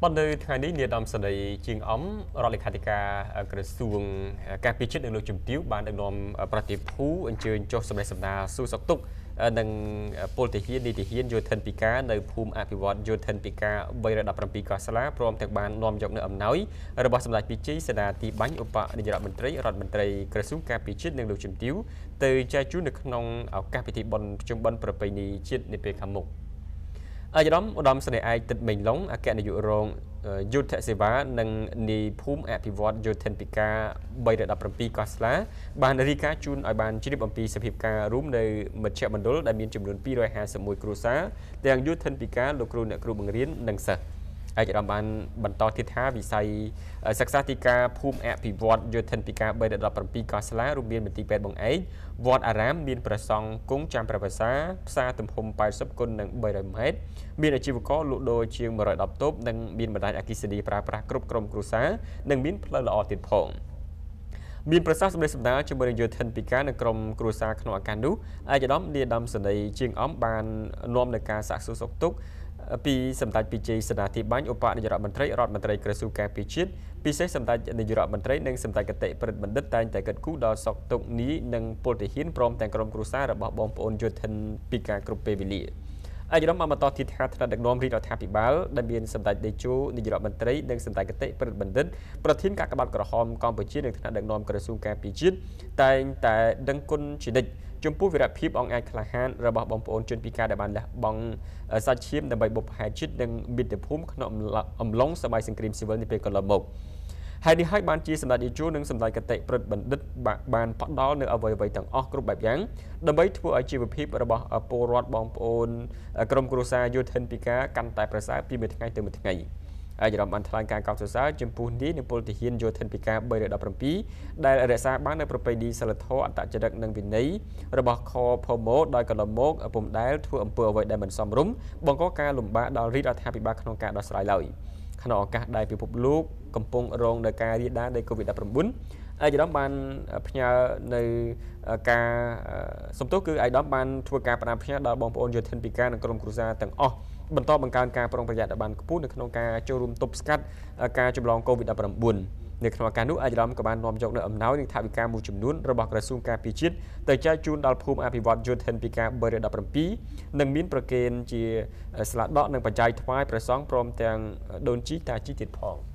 Bọn nơiថ្ងៃនេះនាយឧត្តមសេនីយ៍ជាងអំរដ្ឋលេខាធិការក្រសួងការពារជាតិនិងលោកជំទាវបានដឹកនាំប្រតិភូអញ្ជើញចុះសម្ដែងសម្ដារសួរសុខទុក្ខនិងពលទាហាននីតិហានយោធិនពីការនៅភូមិអភិវឌ្ឍយោធិនពីការ317កោះស្លាព្រមទាំងបាននាំយកនៅអំណោយរបស់សម្ដេចពីជ័យសេនាទីបាញ់ឧបនាយករដ្ឋមន្ត្រីក្រសួងការពារជាតិនិងលោកជំទាវទៅចែកជូននៅក្នុងឱកាសពិធីបុណ្យប្រជុំបិណ្ឌប្រពៃណីជាតិនាពេលខាងមុខឧត្តមសេនីយ៍ឯកទឹកមេងឡុងអគ្គនាយករងយុទ្ធសេវានិងនាយភូមិអភិវឌ្ឍយោធិនពីការ317កោះស្លាបានរីកាជូនឲ្យបានជ្រាបអំពីសភាពការរួមនៅមជ្ឈមណ្ឌលដែលមានចំនួន251គ្រួសារទាំងយោធិនពីការលោកគ្រូអ្នកគ្រូបង្រៀននិងសិស្សឯកឧត្តមបានបន្តទៀតថាវិស័យសិក្សាទីការភូមិអភិវឌ្ឍយោធិនពីការ317កោះស្លារួមមានមន្ទីរពេទ្យបង្អែកវត្តអារាមមានព្រះសង្ឃគង់ចាំព្រះវស្សាផ្សារទំហំ80គុណនឹង300ម៉ែត្រមានអាជីវករលក់ដូរជាង110តូបនិងមានបណ្ដាញអគ្គិសនីប្រើប្រាស់គ្រប់ក្រុមគ្រួសារនិងមានផ្លូវល្អទៀតផងមានប្រសាសន៍សម្ដែងសម្ដារជាមួយនឹងយោធិនពីការនៅក្រមគ្រួសារក្នុងឱកាសនោះឯកឧត្តមនាយឧត្តមសេនីយ៍ជាងអំបាននាំនៅការសាកសួរសុខទុក្ខពីសម្ដេចពីជ័យសេនាធិបាញ់ឧបនាយករដ្ឋមន្ត្រីក្រសួងការពារជាតិពិសេសសម្ដេចនាយករដ្ឋមន្ត្រីនិងសម្ដេចគតិប្រិទ្ធបណ្ឌិតតែងតែកិត្តគូដល់សុខទុក្ខនេះនិងពលទាហានព្រមទាំងក្រុមគ្រួសាររបស់បងប្អូនយោធិនពីការគ្រប់ពេលវេលាឯកឧត្តមបានបន្តទៀតថាថ្នាក់ដឹកនាំរាជរដ្ឋាភិបាលដែលមានសម្ដេចតេជោនាយករដ្ឋមន្ត្រីនិងសម្ដេចគតិប្រិទ្ធបណ្ឌិតប្រធានកាកបាទក្រហមកម្ពុជានិងថ្នាក់ដឹកនាំក្រសួងការពារជាតិតែងតែដឹងគុណជានិច្ចចំពោះវីរភាពអង្អាចក្លាហានរបស់បងប្អូនជនពិការដែលបានលះបង់សាច់ឈាមដើម្បីបុព្វហេតុជាតិនិងមាតុភូមិក្នុងអំឡុងសម័យសង្គ្រាមស៊ីវិលនាពេលកន្លងមកហើយនេះហើយបានជាសម្ដេចតេជោនិងសម្ដេចគតិប្រិទ្ធបណ្ឌិតបានផ្ដល់នៅអ្វីៗទាំងអស់គ្រប់បែបយ៉ាងដើម្បីធ្វើឲ្យជីវភាពរបស់ពលរដ្ឋបងប្អូនក្រុមគ្រួសារយោធិនពិការកាន់តែប្រសើរពីមួយថ្ងៃទៅមួយថ្ងៃឯកឧត្តមបានថ្លែងការកោតសរសើរចំពោះនេះនឹងពលទាហានយោធិនពិការ317ដែលរក្សាបាននៅប្រពៃណីសិលធម៌អត្តចរិតនិងវិន័យរបស់ខផូម៉ូដោយកន្លងមកពុំដែលធ្វើអំពើអ្វីដែលមិនសមរម្យបង្កការលំបាកដល់រាជរដ្ឋាភិបាលក្នុងការដោះស្រាយឡើយក្នុងឱកាសដែលពិភពលោកកំពុងរងនឹងការរាលដាលនៃ COVID-19 ឯកឧត្តមបានផ្ញើនៅការសំទោសគឺឯកឧត្តមបានធ្វើការផ្ដាំផ្ញើដល់បងប្អូនយោធិនពិការនិងក្រុមគ្រួសារទាំងអស់បន្តបង្កើនការប្រុងប្រយ័ត្នឲ្យបានខ្ពស់នៅក្នុងការចូលរួមទប់ស្កាត់ការចម្លង COVID-19 នៅក្នុងឱកាសនោះឯកឧត្តមក៏បាននាំយកនៅអំណោយនិងថវិកាមួយចំនួនរបស់ក្រសួងការពារជាតិទៅចែកជូនដល់ភូមិអភិវឌ្ឍយោធិនពិការ317និងមានប្រគេនជាស្លាដកនិងបច្ច័យថ្វាយព្រះសង្ឃព្រមទាំងដូនជីតាជីទៀតផង